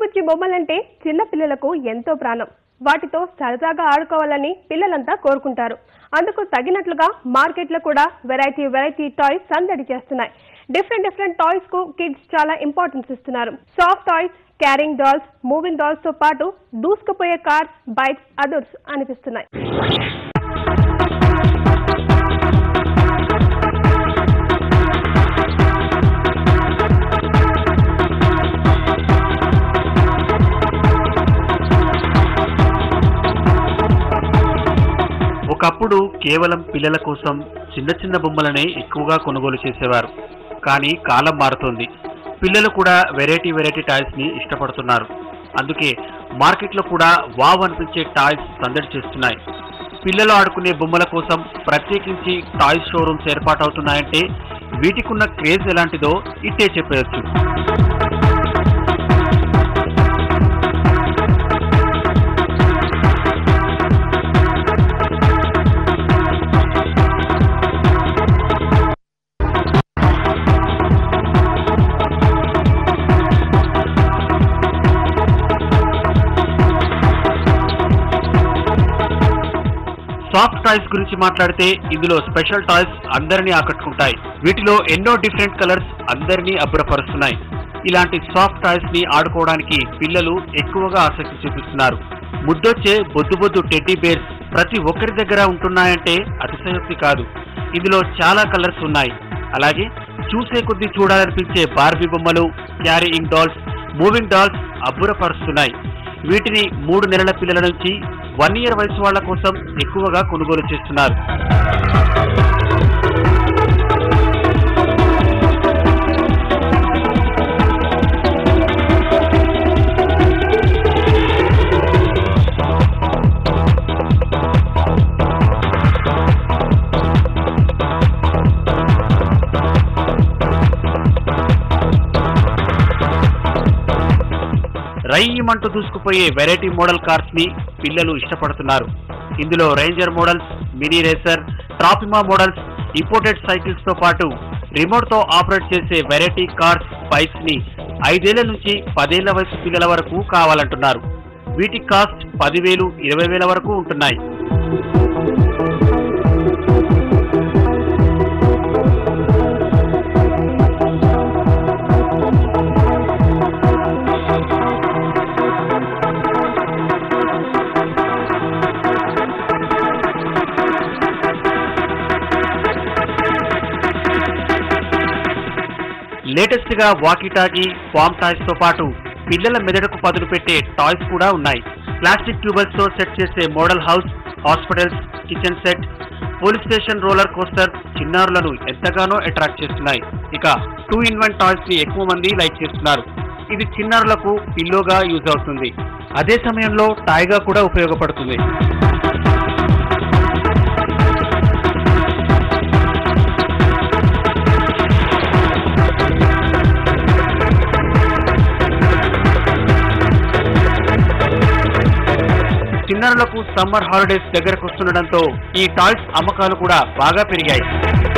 బుజ్జి బొమ్మలంటే చిన్న పిల్లలకు ఎంతో ప్రాణం. వాటితో సరదాగా ఆడుకోవాలని పిల్లలంతా కోరుకుంటారు. అందుకు తగినట్లుగా మార్కెట్లో కూడా వెరైటీ టాయ్స్ సందడి చేస్తున్నాయి. డిఫరెంట్ టాయ్స్ కు కిడ్స్ చాలా ఇంపార్టెన్స్ ఇస్తున్నారు. Soft toys, carrying dolls, moving dolls తో పాటు దూసుకుపోయే కార్స్, బైక్స్, అదర్స్ అనిపిస్తున్నాయి. ఒకప్పుడు కేవలం పిల్లల కోసం చిన్న బొమ్మలనే ఎక్కువగా కొనుగోలు చేసేవారు. కానీ కాలం మారుతోంది. పిల్లలు కూడా వెరైటీ టాయ్స్ ని ఇష్టపడుతున్నారు. అందుకే మార్కెట్లో కూడా వావ్ అనిపించే టాయ్స్ సందడి చేస్తున్నాయి. పిల్లలు ఆడుకునే బొమ్మల కోసం ప్రత్యేకించి టాయ్స్ షోరూమ్స్ ఏర్పాటవుతున్నాయంటే వీటికున్న క్రేజ్ ఎలాంటిదో ఇట్టే చెప్పవచ్చు. సాఫ్ట్ టాయ్స్ గురించి మాట్లాడితే ఇందులో స్పెషల్ టాయ్స్ అందరినీ ఆకట్టుకుంటాయి. వీటిలో ఎన్నో డిఫరెంట్ కలర్స్ అందరినీ అబ్బురపరుస్తున్నాయి. ఇలాంటి సాఫ్ట్ టాయ్స్ ని ఆడుకోవడానికి పిల్లలు ఎక్కువగా ఆసక్తి చూపిస్తున్నారు. ముద్దొచ్చే బొద్దు టెడ్డీ బేర్స్ ప్రతి ఒక్కరి దగ్గర ఉంటున్నాయంటే అతిశయోక్తి కాదు. ఇందులో చాలా కలర్స్ ఉన్నాయి. అలాగే చూసే కొద్దీ చూడాలనిపించే బార్బీ బొమ్మలు, క్యారీయింగ్ డాల్స్, మూవింగ్ డాల్స్ అబ్బురపరుస్తున్నాయి. వీటిని 3 నెలల పిల్లల నుంచి 1 ఇయర్ వయసు వాళ్ల కోసం ఎక్కువగా కొనుగోలు చేస్తున్నారు. రైమంటూ దూసుకుపోయే వెరైటీ మోడల్ కార్స్ ని పిల్లలు ఇష్టపడుతున్నారు. ఇందులో రేంజర్ మోడల్స్, మినీ రేసర్, ట్రాపిమా మోడల్స్, ఇంపోర్టెడ్ సైకిల్స్ తో పాటు రిమోట్ తో ఆపరేట్ చేసే వెరైటీ కార్స్, బైక్స్ ని 5 ఏళ్ల నుంచి 10 ఏళ్ల వయసు పిల్లల వరకు కావాలంటున్నారు. వీటి కాస్ట్ 10,000, 20,000 వరకు ఉంటున్నాయి. లేటెస్ట్ గా వాకీటాకీ, ఫామ్ టాయ్స్ తో పాటు పిల్లల మెదడుకు పదులు పెట్టే టాయ్స్ కూడా ఉన్నాయి. ప్లాస్టిక్ ట్యూబల్స్ తో సెట్ చేసే model house, hospitals, kitchen set, police station roller coaster చిన్నారులను ఎంతగానో అట్రాక్ట్ చేస్తున్నాయి. ఇక 2-in-1 టాయ్స్ ని ఎక్కువ మంది లైక్ చేస్తున్నారు. ఇది చిన్నారులకు పిల్లోగా యూజ్ అవుతుంది. అదే సమయంలో టాయ్ గా కూడా ఉపయోగపడుతుంది. చిన్నారులకు సమ్మర్ హాలిడేస్ దగ్గరకు వస్తుండటంతో ఈ టాయ్స్ అమ్మకాలు కూడా బాగా పెరిగాయి.